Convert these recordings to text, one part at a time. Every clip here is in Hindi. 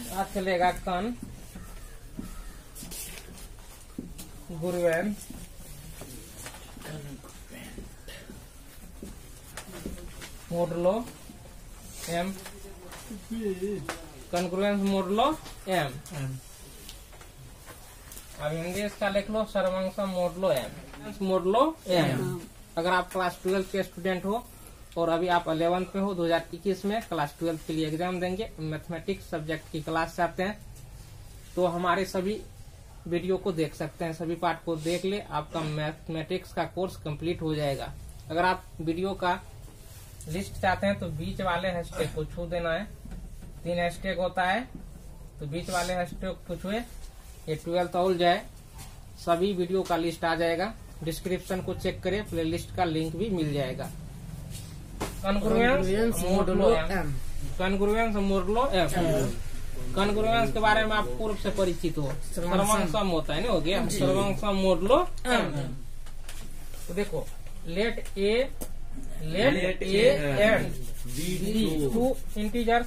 आज चलेगा congruent modulo M, congruence modulo M. अब हिंदी इसका लिख लो सर्वांशम मोडुलो एम, मोडुलो एम। अगर आप क्लास 12 के स्टूडेंट हो और अभी आप 11th में हो, 2021 में क्लास 12 के लिए एग्जाम देंगे, मैथमेटिक्स सब्जेक्ट की क्लास चाहते हैं तो हमारे सभी वीडियो को देख सकते हैं, सभी पार्ट को देख ले, आपका मैथमेटिक्स का कोर्स कंप्लीट हो जाएगा। अगर आप वीडियो का लिस्ट चाहते हैं तो बीच वाले हैशटैग को छू देना है। 3 हैशटैग होता है तो बीच वाले हैशटैग को छुए, ये 12th ऑल जाए, सभी वीडियो का लिस्ट आ जाएगा। डिस्क्रिप्शन को चेक करें, प्ले लिस्ट का लिंक भी मिल जाएगा। Congruence modulo M, congruence modulo M. Congruence के बारे में आप पूर्व से परिचित हो, सर्वांशम होता है ना, हो गया सर्वांशम मोडुलो एम। तो देखो let A and B two integers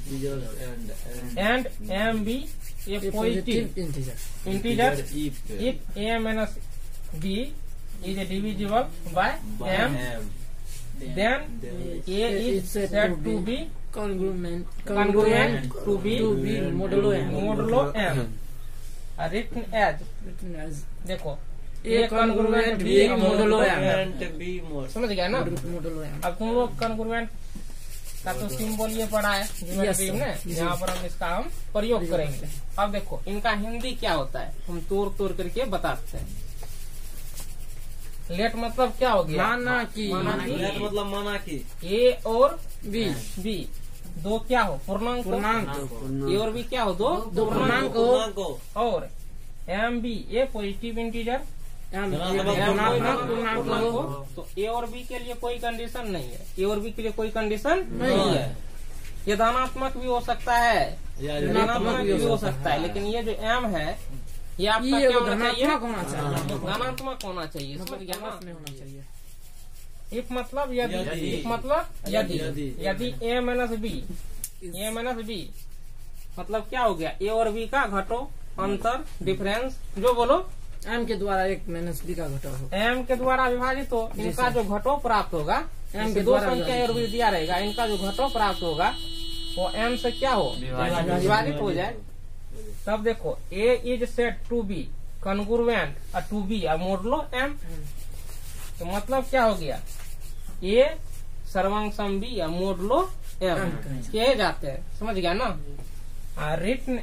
and M be a positive integer if A minus B is divisible by m, then a is said to be congruent to be modulo m, written as देखो a congruent b modulo m, समझ गया ना। अब तुम लोग congruent का तो सिंबल ये पढ़ा है ज्योमेट्री में, यहाँ पर हम इसका हम प्रयोग करेंगे। अब देखो इनका हिंदी क्या होता है, हम तोड़ तोड़ करके बताते हैं। लेट मतलब क्या हो गया, माना की, लेट मतलब माना की। ए और बी दो क्या हो, पूर्णांक। ए और बी क्या हो, दो पूर्णांक हो। और M be a positive integer, तो ए और बी के लिए कोई कंडीशन नहीं है, ए और बी के लिए कोई कंडीशन नहीं है। ये धनात्मक भी हो सकता है, ऋणात्मक भी हो सकता है, लेकिन ये जो एम है ये आपका क्या होना चाहिए, धनात्मक होना चाहिए, समझ गया ना। इफ मतलब यदि, इफ मतलब यदि ए माइनस बी मतलब क्या हो गया, ए और बी का घटो, अंतर, डिफरेंस, जो बोलो एम के द्वारा एक माइनस बी का घटो हो, एम के द्वारा विभाजित हो, इनका जो घटो प्राप्त होगा, एम के दो संख्या और भी दिया रहेगा, इनका जो घटो प्राप्त होगा वो एम से क्या हो, विभाजित हो जाए। तब देखो A is said to be congruent to B modulo M, तो मतलब क्या हो गया, ए सर्वांशम बी या मोडुलो एम कहे जाते हैं, समझ गया ना। रिटन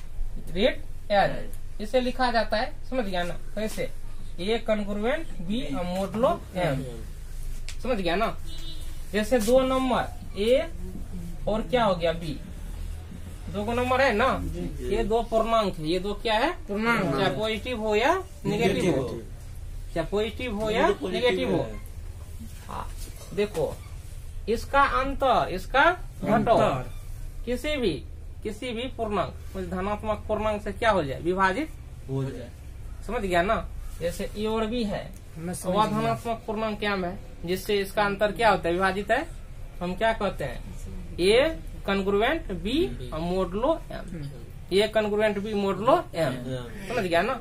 एज इसे लिखा जाता है, समझ गया ना, कैसे, A congruent B modulo M, समझ गया ना। जैसे 2 नंबर ए और क्या हो गया बी, 2 नंबर है ना, ये 2 पूर्णांक है, ये 2 क्या है, पूर्णांक, चाहे पॉजिटिव हो या नेगेटिव हो, चाहे पॉजिटिव हो या नेगेटिव हो। देखो इसका अंतर, इसका घटो किसी भी पूर्णांक, धनात्मक पूर्णांक से क्या हो जाए, विभाजित हो जाए, समझ गया ना। जैसे ए और बी है, वह धनात्मक पूर्णांक क्या है, जिससे इसका अंतर क्या होता है, विभाजित है, हम क्या कहते हैं, A congruent B modulo M, A congruent B modulo M, समझ गया ना।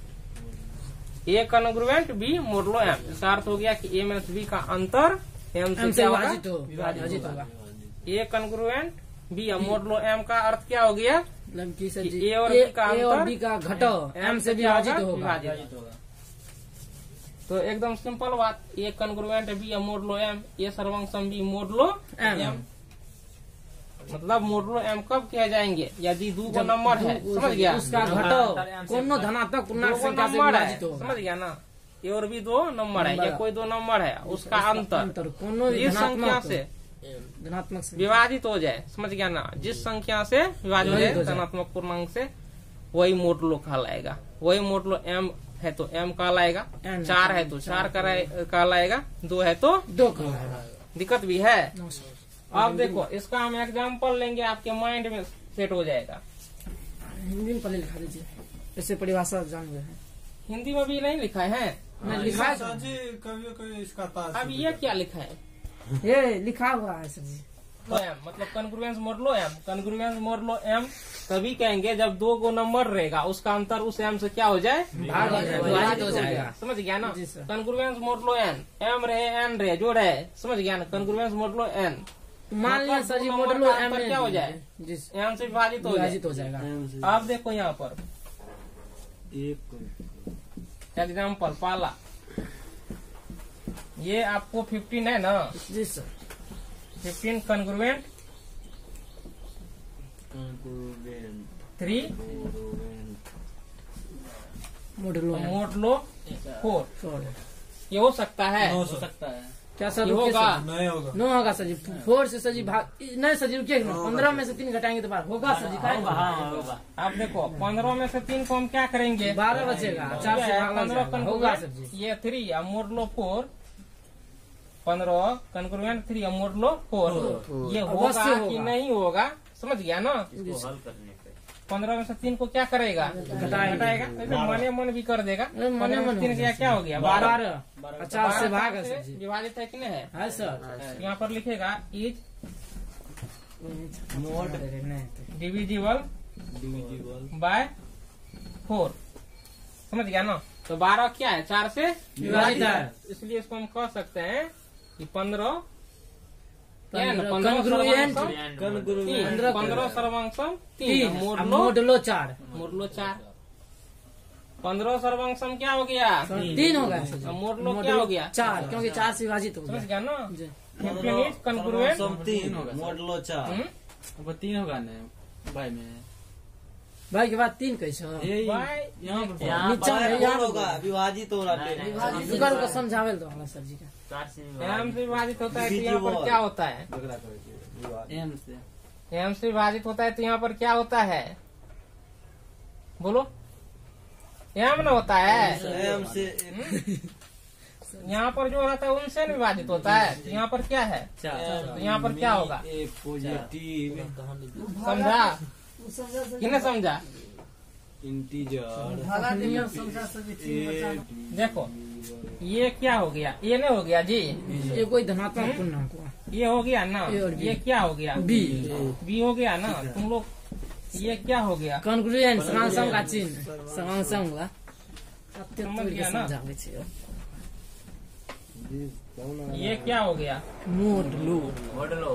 A congruent B modulo M, इसका अर्थ हो गया कि ए माइनस बी का अंतर एम से क्या होगा, विभाजित होगा। A congruent B modulo M का अर्थ क्या हो गया, ए और बी का घटो एम से विभाजित होगा। तो एकदम सिंपल बात, A congruent B modulo M, A सर्वांशम बी मोडुलो एम, मतलब मोडुलो एम कब कहे जाएंगे, यदि 2 नंबर है, समझ गया, उसका घटो कोनो धनात्मक पूर्णांक संख्या से विभाजित हो, समझ गया ना। ये और भी 2 नंबर है, या कोई 2 नंबर है, उसका अंतर कोनो जिस संख्या से धनात्मक विभाजित हो जाए, समझ गया ना, जिस संख्या से विभाजित हो जाए धनात्मक पूर्णांक से, वही मोडुलो कहलाएगा। वही मोडुलो एम है तो एम कहलाएगा, 4 है तो 4 कहलाएगा, 2 है तो 2 कहलाएगा। दिक्कत भी है। अब देखो इसका हम एग्जाम्पल लेंगे, आपके माइंड में सेट हो जाएगा। हिंदी में पहले लिखा दीजिए, ऐसे परिभाषा जान गए हैं। हिंदी में भी नहीं लिखा है, लिखा है कभी इसका अब ये क्या लिखा है, ये लिखा हुआ है सर जी, एम, मतलब congruence modulo M. Congruence modulo M तभी कहेंगे जब दो गो नंबर रहेगा, उसका अंतर उस एम से क्या हो जाए, विभाजित हो जाएगा। समझ गया ना। जी sir. Congruence modulo N, M रहे एन रहे जो रहे, समझ गया ना। कॉन्ग्रुएंस मॉडलो एन मान लिया सर जी मतलब मॉडलो नंबर का एम अंतर क्या हो जाए, जी एम से विभाजित हो जाए। हो जाएगा। आप देखो यहाँ पर एग्जाम्पल पहला, ये आपको 15 है ना, जी sir. 15 congruent 3 modulo M modulo 4, four ये हो सकता है। हो सकता है। क्या सर ये रुकिए होगा। सर। नहीं होगा। नो होगा सर जी, 4 से सर जी भाग नहीं सर जी रुकिए, 15 में से 3 घटाएंगे तो बार होगा सर जी। आप देखो 15 में से 3 को हम क्या करेंगे, 12 बचेगा, 4 से भाग 15 होगा सर कॉन्ग्रुएंट जी। ये 3 अब मोडलो 4, 15 कॉन्ग्रुएंट 3 अब मोडलो 4, ये होगा अवश्य कि होगा। नहीं होगा, समझ गया ना। जी सर। 15 में से 3 को क्या करेगा, घटाएगा। ऐसे मने मन भी कर देगा। मने 15 में मन 3 होगा क्या हो गया, 12 12 50 से भाग है सर जी। विभाजित है कि नहीं है। है सर। यहाँ पर लिखेगा इज मोड डिविजिबल बाय 4, समझ गया ना। तो 12 क्या है, 4 से विभाजित है। इसलिए इसको हम कह सकते हैं कि 15 क्या है ना, 15 15 सर्वांशम 3 मोडलो 4 मोडलो 4, 15 सर्वांशम क्या हो गया, 3 हो गया सर जी। अब मोडलो क्या हो गया, 4 क्योंकि 4 से विभाजित हो समझ गया। गया ना। जी। 15 इज कॉन्ग्रुएंट 3 मॉडलो 4 अब 3 होगा ना भाई में, भाई के बाद 3 कैसे हो? बाय यहाँ पर नीचा है फोर यहाँ होगा, विभाजित हो रहा है। विकल्प को समझावे दो हमारा सर जी का। एम से विभाजित होता है तो यहाँ पर क्या होता है, एम से एम से विभाजित होता है तो यहाँ पर क्या होता है, बोलो। एम न होता है, एम से यहाँ पर जो रहता है उनसे न विभाजित होता है, तो यहाँ पर क्या है, तो यहाँ पर क्या होगा, पॉजिटिव समझा कि नहीं समझा। इंटीजर देखो ये क्या हो गया, ये नहीं हो गया जी, ये कोई धनात्मक पूर्णांक हुआ। ये हो गया ना, A और B। ये क्या हो गया, बी बी हो गया ना। तुम लोग ये क्या हो गया, कॉन्ग्रुएंट समांसम का चिन्ह समांसम हुआ। समझ गया ना? समझावे छियै। ये क्या हो गया, मोडलो मॉडलो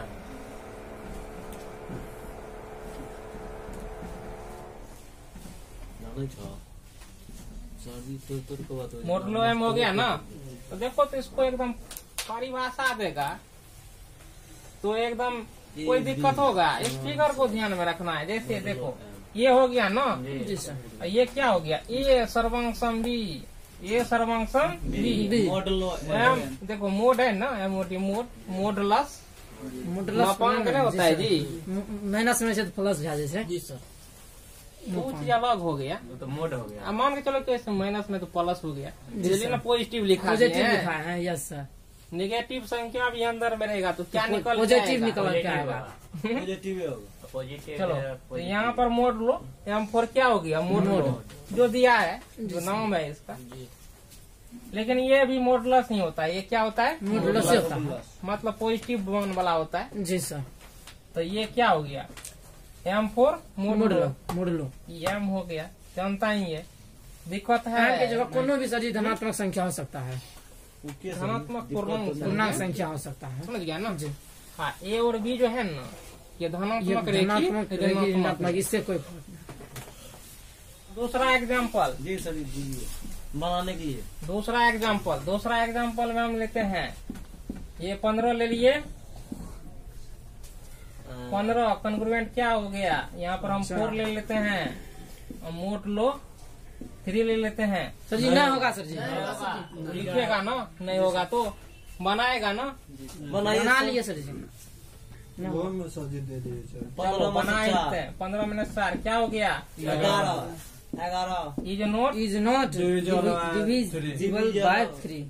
मोडलो एम हो गया ना। तो देखो तो इसको एकदम परिभाषा देगा तो एकदम कोई दिक्कत होगा। इस फिगर को ध्यान में रखना है। जैसे देखो ये हो गया ना, जी सर। ये क्या हो गया, ये सर्वांशम बी, ये सर्वांशम बी। मॉडलो एम देखो मोड है ना, एमओटी मोड, मोडलस मोडलस मापांक नहीं होता है जी, माइनस में से तो प्लस जा जैसे। जी सर। वो चीज अलग हो गया। तो मोड हो गया। अब मान के चलो कैसे माइनस में तो प्लस हो गया, जी इसलिए सर। ना पॉजिटिव लिखा पॉजिटिव है। लिखा है, यस सर। निगेटिव संख्या भी अंदर में रहेगा तो क्या निकल पॉजिटिव जाएगा? निकल के आएगा। पॉजिटिव होगा। पॉजिटिव चलो तो यहाँ पर मोड लो, M4 क्या हो गया, मोड लो जो दिया है, जो नाम है इसका। लेकिन ये भी मोडलस नहीं होता है, ये क्या होता है, मोडलस होता है। मतलब पॉजिटिव वन वाला होता है। जी सर। तो ये क्या हो गया, M4 मोड मोडलो मोडलो एम हो गया, जानता ही है। दिक्कत एम के है जगह कोनो भी सर जी धनात्मक संख्या हो सकता है, धनात्मक पूर्णांक पूर्णांक संख्या हो सकता है। समझ गया ना। जी। हाँ ए और बी जो है ना, ये ये धनात्मक धनात्मक रेखी ऋणात्मक ऋणात्मक। इससे कोई फर्क नहीं। दूसरा एग्जाम्पल, जी सर जी बनाने के लिए दूसरा एग्जाम्पल में हम लेते हैं, ये 15 ले लिए। 15 कॉन्ग्रुएंट क्या हो गया, यहाँ पर हम 4 ले लेते हैं, और मोड लो 3 ले लेते हैं। सर जी नहीं होगा सर जी। लिखेगा ना, नहीं होगा तो बनाएगा ना, बना लिए सर जी। चलो बनाए। 15 मिनट 4 क्या हो गया, 11 is note is not divisible by 3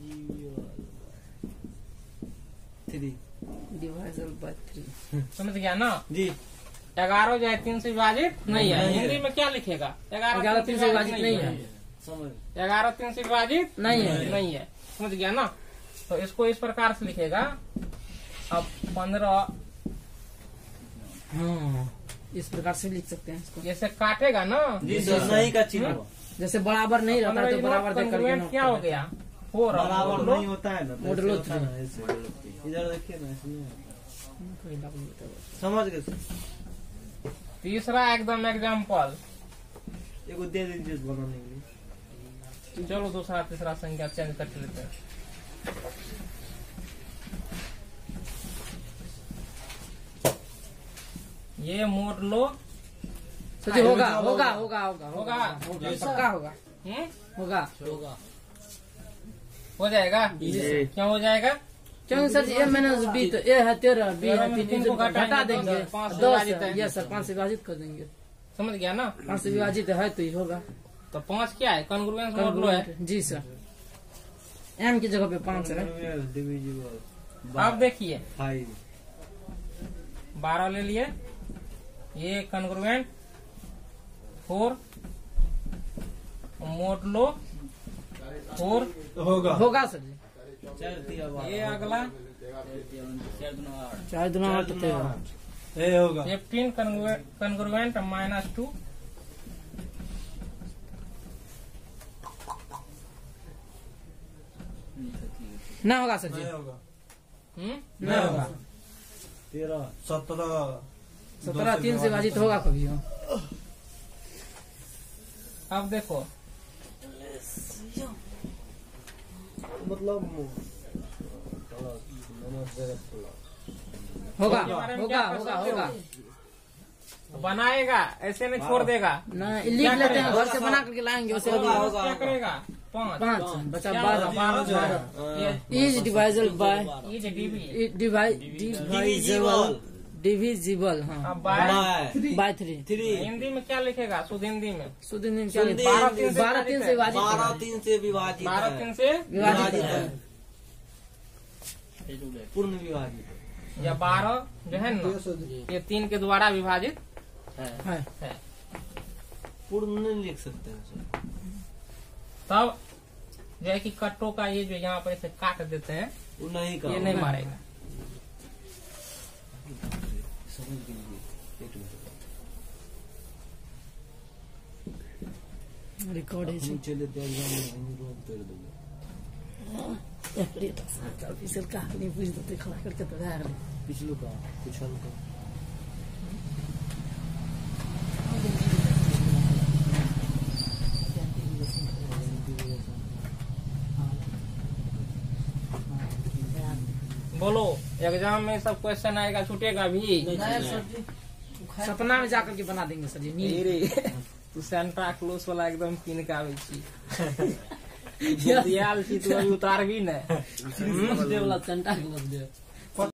divisible by 3। समझ गया ना। जी 11 जो है 3 से विभाजित नहीं है। हिंदी में क्या लिखेगा, 11 3 से विभाजित नहीं है। समझ 11 3 से विभाजित नहीं है। नहीं है। समझ गया ना। तो इसको इस प्रकार से लिखेगा, अब 15 हाँ इस प्रकार से लिख सकते हैं इसको। जैसे काटेगा ना, जी सर, नहीं का चिन्ह हुआ। जैसे बराबर नहीं रहता है तो बराबर देख करके कॉन्ग्रुएंट नोट क्या हो गया, 4 बराबर नहीं होता है ना, तो मॉडुलो ऐसे होता है ना, ऐसे। इधर देखिए ना, इसमें करना। समझ गए सर? तीसरा एकदम एग्जाम्पल, एगो दे दीजिए बनाने के लिए। चलो दूसरा तीसरा संख्या चेंज कर लेते हैं। ये मोड़ लो, सर जी होगा होगा होगा होगा होगा? पक्का होगा होगा हो जाएगा। क्यों हो जाएगा? क्यों sir ji A minus B तो ए है 13, बी है 3, तीन को घटा देंगे 5 से 10 विभाजित है। यस सर 5 से विभाजित कर देंगे। समझ गया ना? 5 से विभाजित है तो ये होगा तो 5 क्या है, कॉन्ग्रुएंस मोडुलो है। जी सर, एम की जगह पे 5 है। डिविजिबल अब देखिए 5 12 ले लिए, ये कॉन्ग्रुएंट 4 मोडुलो 4 होगा सर जी। 4 दिया ये अगला 4 दूना 8 13, ए होगा 15 कॉन्ग्रुएंट -2 ना होगा सर जी, ना होगा। 13 17 3 से विभाजित होगा कभी हो। अब देखो मतलब होगा होगा होगा होगा बनाएगा, ऐसे नहीं छोड़ देगा। ना लिख लेते हैं, घर से बना करके लाएंगे उसे। क्या करेगा? 5 बचा क्या 12 होगा? 12 इज डिवाइजल बाय ये डीबी डिविजिबल हाँ अब बाय बाय 3। हिंदी में क्या लिखेगा? शुद्ध हिंदी में शुद्ध हिंदी क्या शुद्ध 12 3 से विभाजित 12 है। 3 से विभाजित 12 है। 3 से विभाजित है। पूर्ण विभाजित या 12 जो है ना, ये 3 के द्वारा विभाजित है। है। पूर्ण नहीं लिख सकते हैं सर। तब जो है कि कट्टों का ये जो यहाँ पर ऐसे काट देते हैं, वो नहीं का ये नहीं मारेगा। समझ लीजिए एक मिनट रिकॉर्ड है नीचे लेते हैं रोक कर देंगे। ऑफिसर का नहीं पूछ देते खड़ा करके तो रह गए। पिछलू का कुछ हल्का बोलो, एग्जाम में सब क्वेश्चन आएगा, छूटेगा भी। सपना में जाकर के बना देंगे सर जी। नींद तू सेंटा क्लोज वाला एकदम पिन के आवे छी। दियाल छी तू अभी उतार भी नहीं। वाला सेंटा क्लॉज दे।